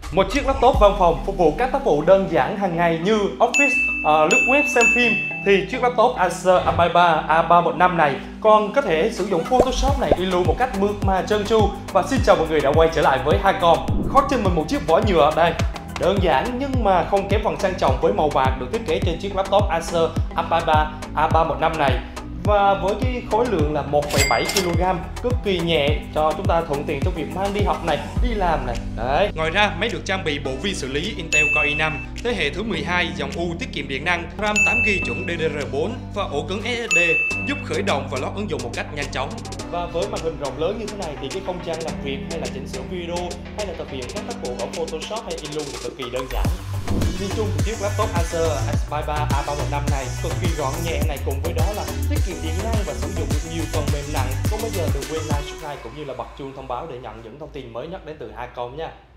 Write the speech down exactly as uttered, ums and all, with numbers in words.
Một chiếc laptop văn phòng phục vụ các tác vụ đơn giản hàng ngày như office, uh, lướt web, xem phim thì chiếc laptop Acer Abiba A ba một năm này còn có thể sử dụng Photoshop này đi luôn một cách mượt mà trơn tru. Và xin chào mọi người đã quay trở lại với Hacom. Khoác trên mình một chiếc vỏ nhựa đây, đơn giản nhưng mà không kém phần sang trọng với màu bạc được thiết kế trên chiếc laptop Acer Abiba A ba một năm này. Và với cái khối lượng là một phẩy bảy ki lô gam, cực kỳ nhẹ cho chúng ta thuận tiện trong việc mang đi học này, đi làm này. Đấy. Ngoài ra, máy được trang bị bộ vi xử lý Intel Core i năm thế hệ thứ mười hai, dòng U tiết kiệm điện năng, RAM tám gi ga bai chuẩn D D R bốn và ổ cứng ét ét đê giúp khởi động và load ứng dụng một cách nhanh chóng. Và với màn hình rộng lớn như thế này thì cái không gian làm việc hay là chỉnh sửa video hay là thực hiện các tác vụ ở Photoshop hay Illustrator thì cực kỳ đơn giản. Nhìn chung thì chiếc laptop Acer Abiba A ba một năm này cực kỳ gọn nhẹ này, cùng với đó là tiết kiệm điện năng và sử dụng được nhiều phần mềm nặng. Không bao giờ đừng quên like, subscribe cũng như là bật chuông thông báo để nhận những thông tin mới nhất đến từ Hacom nha.